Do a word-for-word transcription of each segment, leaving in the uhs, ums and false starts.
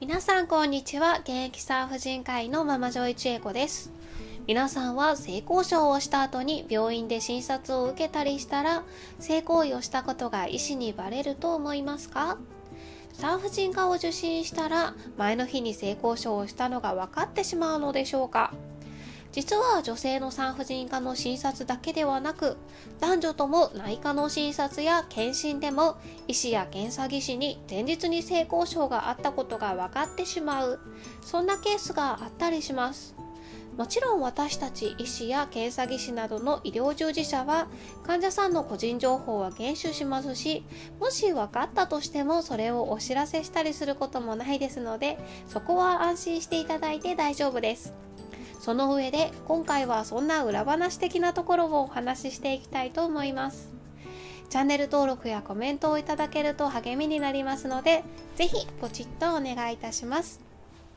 皆さんこんにちは。現役産婦人科医のママ女井千恵子です。皆さんは性交渉をした後に病院で診察を受けたりしたら、性行為をしたことが医師にバレると思いますか？産婦人科を受診したら前の日に性交渉をしたのが分かってしまうのでしょうか？実は女性の産婦人科の診察だけではなく、男女とも内科の診察や検診でも医師や検査技師に前日に性交渉があったことが分かってしまう、そんなケースがあったりします。もちろん私たち医師や検査技師などの医療従事者は患者さんの個人情報は厳守しますし、もし分かったとしてもそれをお知らせしたりすることもないですので、そこは安心していただいて大丈夫です。その上で今回はそんな裏話的なところをお話ししていきたいと思います。チャンネル登録やコメントをいただけると励みになりますので、ぜひポチッとお願いいたします。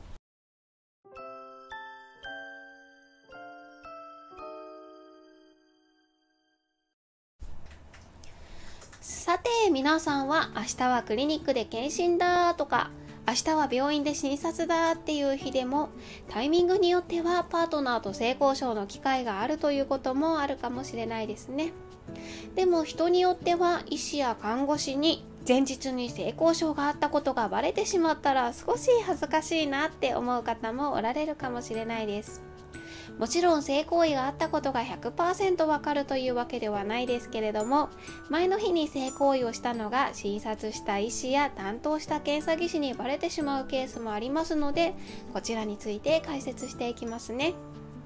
さて皆さんは、明日はクリニックで検診だとか、明日は病院で診察だっていう日でも、タイミングによってはパートナーと性交渉の機会があるということもあるかもしれないですね。でも人によっては医師や看護師に前日に性交渉があったことがバレてしまったら少し恥ずかしいなって思う方もおられるかもしれないです。もちろん性行為があったことが ひゃくパーセント わかるというわけではないですけれども、前の日に性行為をしたのが診察した医師や担当した検査技師にバレてしまうケースもありますので、こちらについて解説していきますね。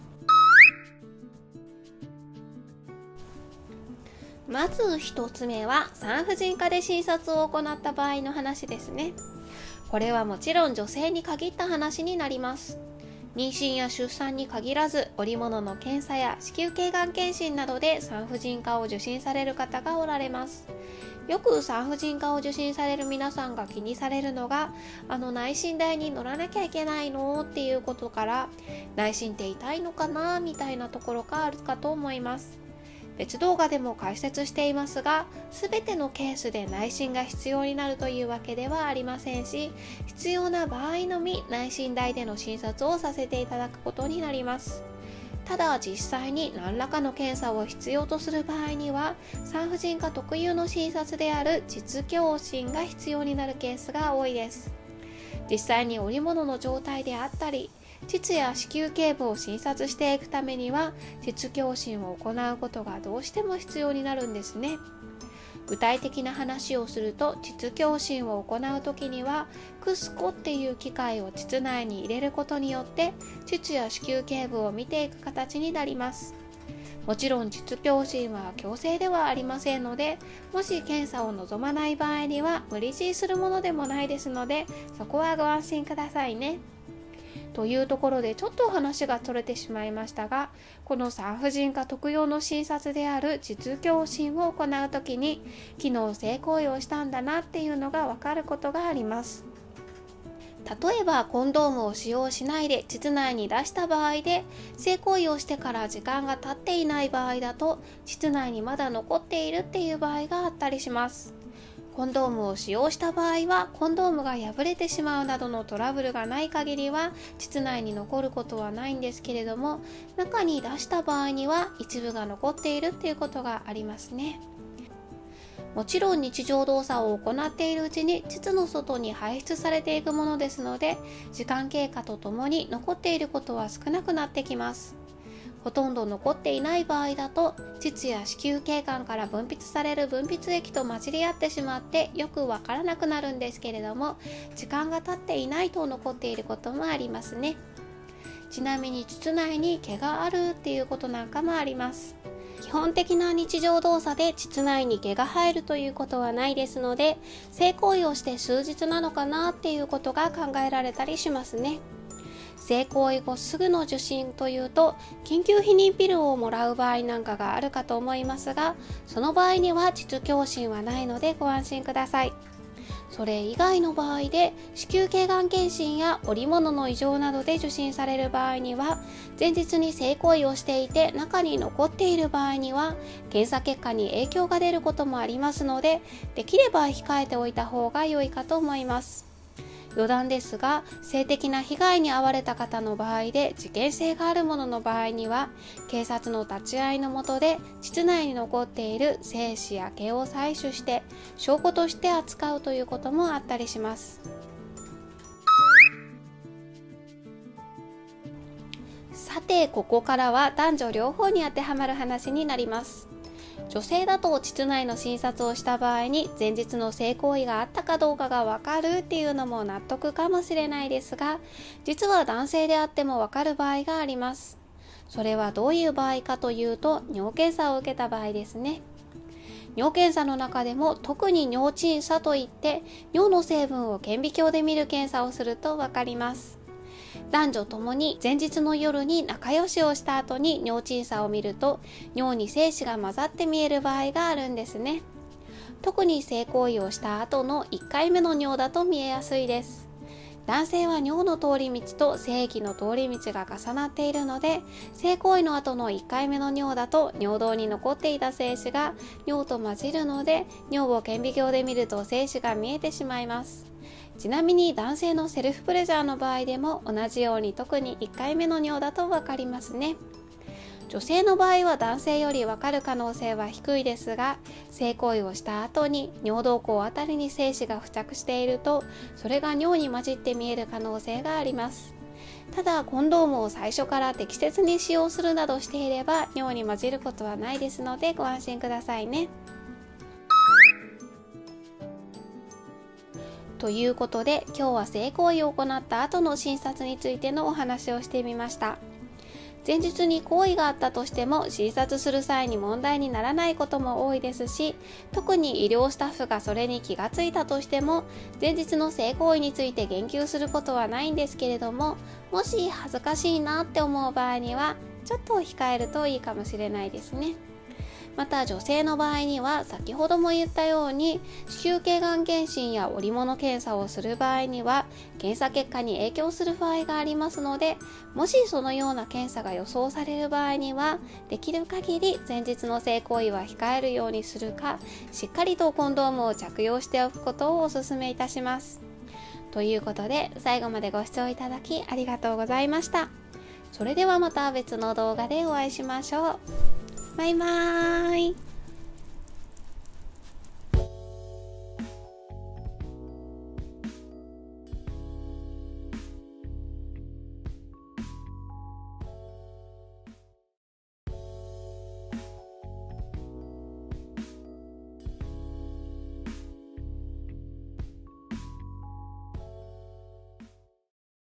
まず一つ目は産婦人科で診察を行った場合の話ですね。これはもちろん女性に限った話になります。妊娠や出産に限らず、織物の検査や子宮頸がん検診などで産婦人科を受診される方がおられます。よく産婦人科を受診される皆さんが気にされるのが、あの内診台に乗らなきゃいけないのっていうことから、内診って痛いのかなみたいなところがあるかと思います。別動画でも解説していますが、全てのケースで内診が必要になるというわけではありませんし、必要な場合のみ内診台での診察をさせていただくことになります。ただ実際に何らかの検査を必要とする場合には、産婦人科特有の診察である膣鏡診が必要になるケースが多いです。実際に織物の状態であったり、膣や子宮頸部を診察していくためには膣鏡診を行うことがどうしても必要になるんですね。具体的な話をすると、膣鏡診を行う時にはクスコっていう機械を膣内に入れることによって膣や子宮頸部を見ていく形になります。もちろん膣鏡診は強制ではありませんので、もし検査を望まない場合には無理強いするものでもないですので、そこはご安心くださいね。というところでちょっと話がそれてしまいましたが、この産婦人科特有の診察である膣鏡診を行うときに、昨日性行為をしたんだなっていうのが分かることがあります。例えばコンドームを使用しないで膣内に出した場合で、性行為をしてから時間が経っていない場合だと膣内にまだ残っているっていう場合があったりします。コンドームを使用した場合は、コンドームが破れてしまうなどのトラブルがない限りは膣内に残ることはないんですけれども、中に出した場合には一部が残っているっていうことがありますね。もちろん日常動作を行っているうちに膣の外に排出されていくものですので、時間経過とともに残っていることは少なくなってきます。ほとんど残っていない場合だと、膣や子宮頸管から分泌される分泌液と混じり合ってしまってよくわからなくなるんですけれども、時間が経っていないと残っていることもありますね。ちなみに膣内に毛があるっていうことなんかもあります。基本的な日常動作で膣内に毛が生えるということはないですので、性行為をして数日なのかなっていうことが考えられたりしますね。性行為後すぐの受診というと、緊急避妊ピルをもらう場合なんかがあるかと思いますが、その場合には膣鏡診はないのでご安心ください。それ以外の場合で、子宮頸がん検診や織物の異常などで受診される場合には、前日に性行為をしていて中に残っている場合には検査結果に影響が出ることもありますので、できれば控えておいた方が良いかと思います。 余談ですが、性的な被害に遭われた方の場合で事件性があるものの場合には、警察の立ち会いの下で膣内に残っている精子や毛を採取して証拠として扱うということもあったりします。さて、ここからは男女両方に当てはまる話になります。女性だと膣内の診察をした場合に前日の性行為があったかどうかがわかるっていうのも納得かもしれないですが、実は男性であってもわかる場合があります。それはどういう場合かというと、尿検査を受けた場合ですね。尿検査の中でも特に尿鎮査といって尿の成分を顕微鏡で見る検査をするとわかります。男女ともに前日の夜に仲良しをした後に尿鎮査を見ると尿に精子が混ざって見える場合があるんですね。特に性行為をした後のいっかいめの尿だと見えやすいです。男性は尿の通り道と精液の通り道が重なっているので、性行為の後のいっかいめの尿だと尿道に残っていた精子が尿と混じるので、尿を顕微鏡で見ると精子が見えてしまいます。ちなみに男性のセルフプレジャーの場合でも同じように特にいっかいめの尿だと分かりますね。女性の場合は男性より分かる可能性は低いですが、性行為をした後に尿道口あたりに精子が付着していると、それが尿に混じって見える可能性があります。ただ、コンドームを最初から適切に使用するなどしていれば尿に混じることはないですのでご安心くださいね。ということで、今日は性行為を行った後の診察についてのお話をしてみました。前日に行為があったとしても診察する際に問題にならないことも多いですし、特に医療スタッフがそれに気がついたとしても前日の性行為について言及することはないんですけれども、もし恥ずかしいなって思う場合にはちょっと控えるといいかもしれないですね。また女性の場合には先ほども言ったように子宮頸がん検診や織物検査をする場合には検査結果に影響する場合がありますので、もしそのような検査が予想される場合にはできる限り前日の性行為は控えるようにするか、しっかりとコンドームを着用しておくことをお勧めいたします。ということで、最後までご視聴いただきありがとうございました。それではまた別の動画でお会いしましょう。バイバーイ。